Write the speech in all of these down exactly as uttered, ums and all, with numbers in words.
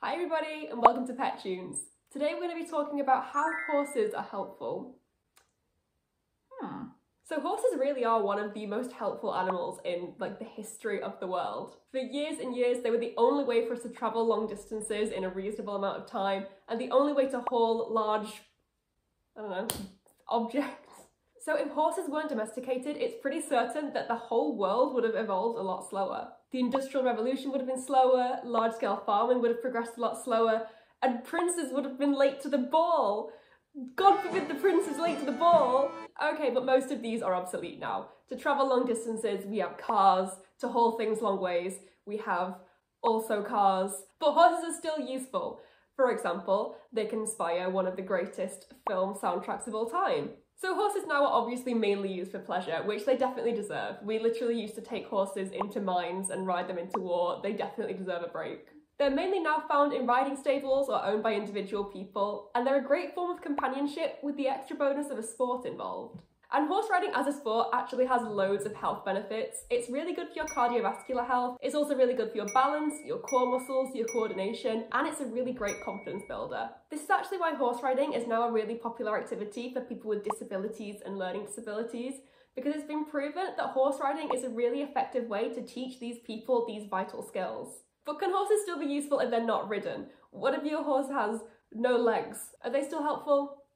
Hi everybody and welcome to Pet Tunes. Today we're going to be talking about how horses are helpful. Hmm. So horses really are one of the most helpful animals in like the history of the world. For years and years they were the only way for us to travel long distances in a reasonable amount of time and the only way to haul large, I don't know, objects. So if horses weren't domesticated, it's pretty certain that the whole world would have evolved a lot slower. The Industrial Revolution would have been slower, large-scale farming would have progressed a lot slower, and princes would have been late to the ball. God forbid the prince is late to the ball. Okay, but most of these are obsolete now. To travel long distances, we have cars. To haul things long ways, we have also cars. But horses are still useful. For example, they can inspire one of the greatest film soundtracks of all time. So horses now are obviously mainly used for pleasure, which they definitely deserve. We literally used to take horses into mines and ride them into war. They definitely deserve a break. They're mainly now found in riding stables or owned by individual people, and they're a great form of companionship with the extra bonus of a sport involved. And horse riding as a sport actually has loads of health benefits. It's really good for your cardiovascular health, it's also really good for your balance, your core muscles, your coordination, and it's a really great confidence builder. This is actually why horse riding is now a really popular activity for people with disabilities and learning disabilities, because it's been proven that horse riding is a really effective way to teach these people these vital skills. But can horses still be useful if they're not ridden? What if your horse has no legs? Are they still helpful?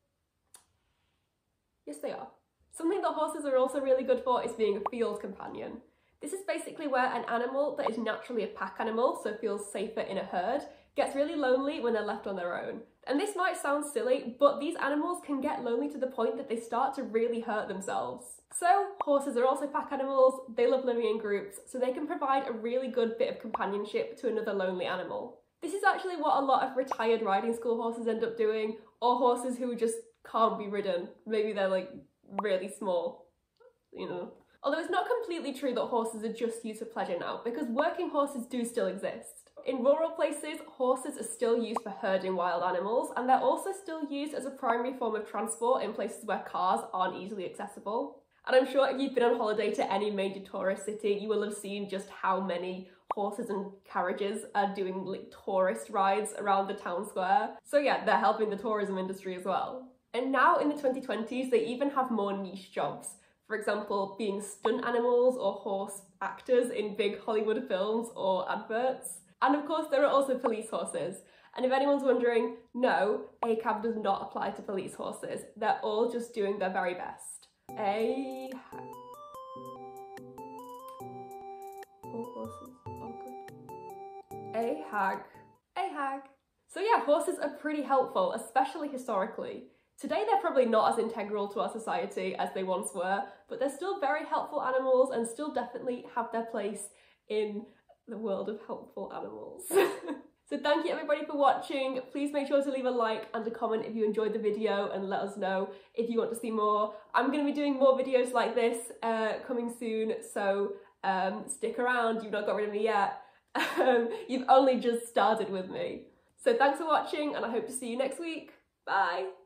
Yes, they are. Something that horses are also really good for is being a field companion. This is basically where an animal that is naturally a pack animal, so feels safer in a herd, gets really lonely when they're left on their own. And this might sound silly, but these animals can get lonely to the point that they start to really hurt themselves. So horses are also pack animals, they love living in groups, so they can provide a really good bit of companionship to another lonely animal. This is actually what a lot of retired riding school horses end up doing, or horses who just can't be ridden. Maybe they're like really small, you know. Although it's not completely true that horses are just used for pleasure now, because working horses do still exist. In rural places, horses are still used for herding wild animals, and they're also still used as a primary form of transport in places where cars aren't easily accessible. And I'm sure if you've been on holiday to any major tourist city, you will have seen just how many horses and carriages are doing like tourist rides around the town square. So yeah, they're helping the tourism industry as well. And now in the twenty twenties, they even have more niche jobs. For example, being stunt animals or horse actors in big Hollywood films or adverts. And of course, there are also police horses. And if anyone's wondering, no, A C A B does not apply to police horses. They're all just doing their very best. A... All horses are good. A hag. A hag. So yeah, horses are pretty helpful, especially historically. Today they're probably not as integral to our society as they once were, but they're still very helpful animals and still definitely have their place in the world of helpful animals. So thank you everybody for watching. Please make sure to leave a like and a comment if you enjoyed the video and let us know if you want to see more. I'm going to be doing more videos like this uh, coming soon, so um, stick around. You've not got rid of me yet. Um, you've only just started with me. So thanks for watching and I hope to see you next week. Bye!